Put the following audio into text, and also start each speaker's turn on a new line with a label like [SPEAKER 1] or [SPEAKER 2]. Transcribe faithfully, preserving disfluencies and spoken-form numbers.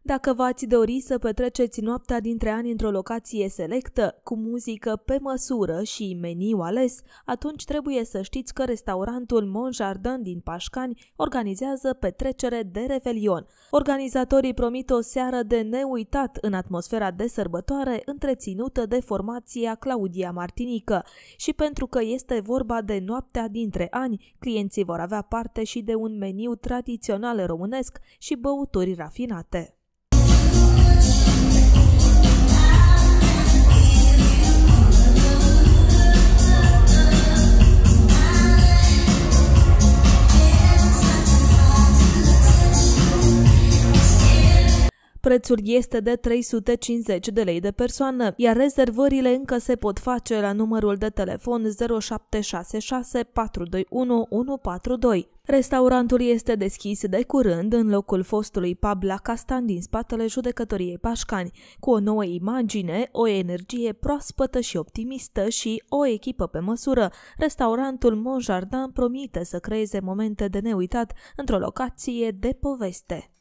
[SPEAKER 1] Dacă v-ați dori să petreceți noaptea dintre ani într-o locație selectă, cu muzică pe măsură și meniu ales, atunci trebuie să știți că restaurantul Monjardin din Pașcani organizează petrecere de Revelion. Organizatorii promit o seară de neuitat în atmosfera de sărbătoare întreținută de formația Claudia Martinică. Și pentru că este vorba de noaptea dintre ani, clienții vor avea parte și de un meniu tradițional românesc și băuturi rafinate. Prețul este de trei sute cincizeci de lei de persoană, iar rezervările încă se pot face la numărul de telefon zero șapte șase șase patru doi unu unu patru doi. Restaurantul este deschis de curând în locul fostului pub La Castan din spatele Judecătoriei Pașcani, cu o nouă imagine, o energie proaspătă și optimistă și o echipă pe măsură. Restaurantul Monjardin promite să creeze momente de neuitat într-o locație de poveste.